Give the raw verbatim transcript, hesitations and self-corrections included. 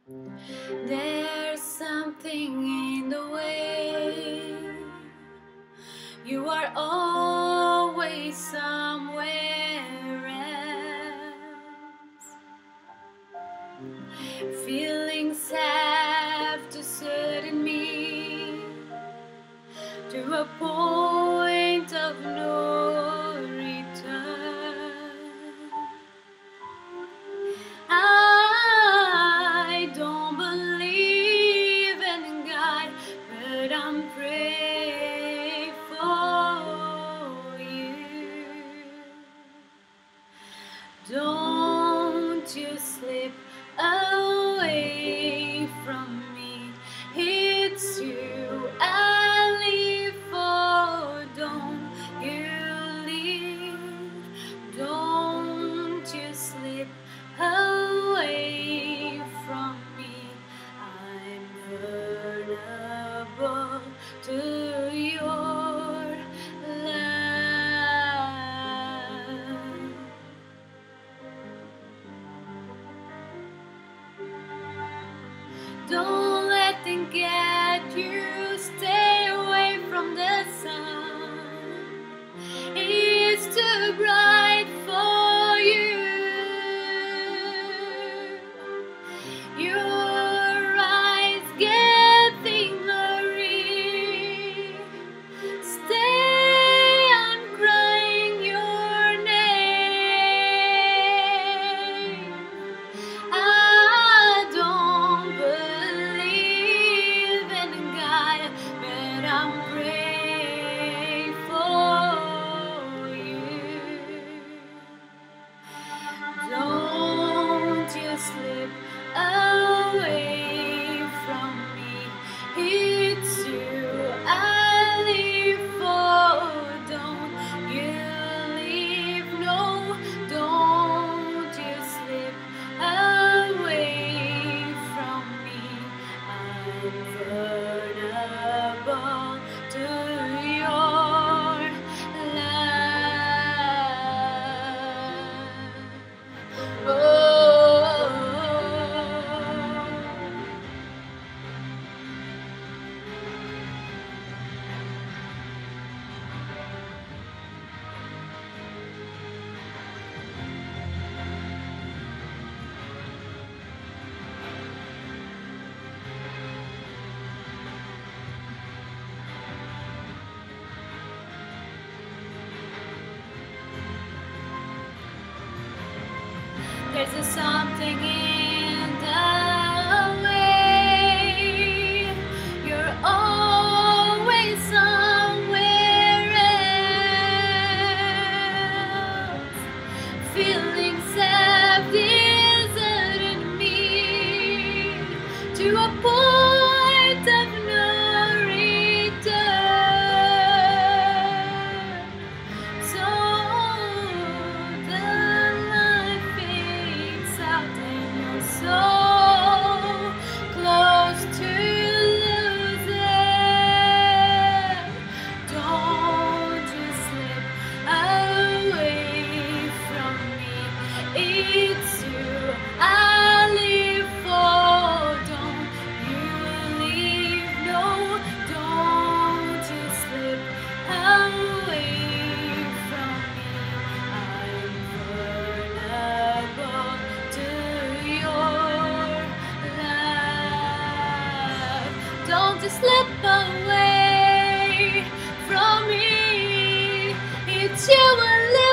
There's something in the way. You are always somewhere else. Feelings have deserted me to a point of no return. I don't believe in God, but I'm praying for you. Don't you slip away from me. It's you I live for. Don't you leave. Don't you slip away from me. I'm vulnerable to your love. Don't let them get you. Stay away from the sun. It's too bright for you. Your eyes getting blurry. Stay, I'm crying your name. I don't believe in God, but I'm praying for you. Don't you slip away from me. It's you I live for. Don't you leave, no. Don't you slip away from me. I'm vulnerable to your love. Oh. There's a something in the way. You're always somewhere else. Feelings have deserted me to a point of no return. So the light fades out and you're so close to losing. Don't you slip away from me. It's you I live for. Don't you leave, no. Don't you slip away from me. I'm vulnerable to your love. Don't you slip away from me. It's you I live